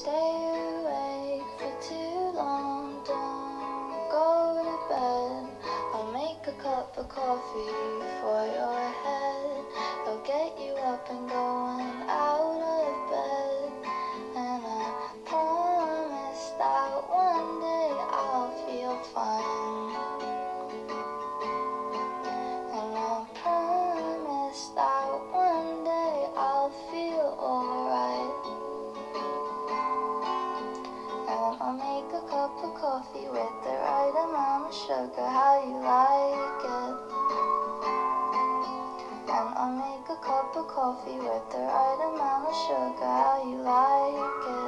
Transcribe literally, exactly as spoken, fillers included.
stay awake for too long, don't go to bed. I'll make a cup of coffee for your head. I'll get you up and going out of bed. And I promise that one day I'll feel fine. And I promise that one day I'll feel alright. And I'll make a cup of coffee with the right amount of sugar, how you like it. And I'll make a cup of coffee with the right amount of sugar, how you like it.